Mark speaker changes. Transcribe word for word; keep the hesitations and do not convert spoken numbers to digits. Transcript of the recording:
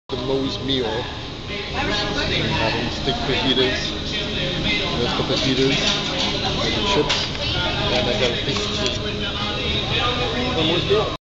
Speaker 1: The Moes meal, having stick fajitas, roasted fajitas, and the chips, and I got a piece of cheese. The Moes meal.